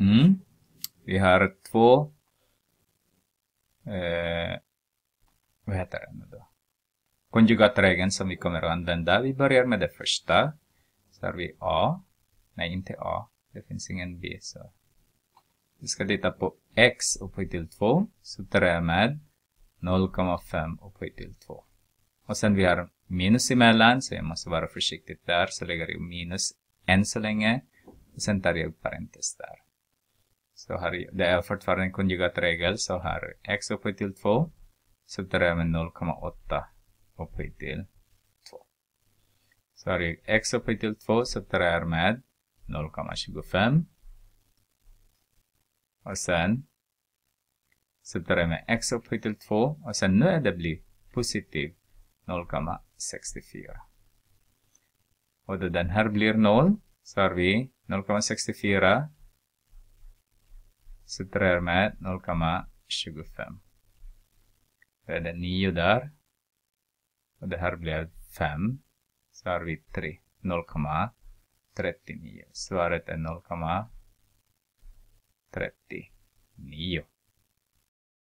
Vi har två, vad heter det nu då? Konjugatregeln som vi kommer att använda. Vi börjar med det första. Så har vi A. Nej, inte A. Det finns ingen B. Så vi ska titta på X upphöjt till 2. Subtraherar med 0,5 upphöjt till 2. Och sen vi har minus emellan. Så jag måste vara försiktig där. Så lägger jag minus än så länge. Och sen tar jag upp parentes där. Så här, det är fortfarande en konjugatregel. Så här X upphöjt till 2. Subtraherar med 0,8 upphöjt till 2. Så har jag X upphöjt till 2. Subtraherar med 0,25. Och sen subtraherar med X upphöjt till 2. Och sen nu är det blir positiv 0,64. Och då den här blir 0. Så har vi 0,64. Subtraherar med 0,25. Då är det 9 där. Och det här blir 5. Så har vi 3. 0,39. Svaret är 0,39.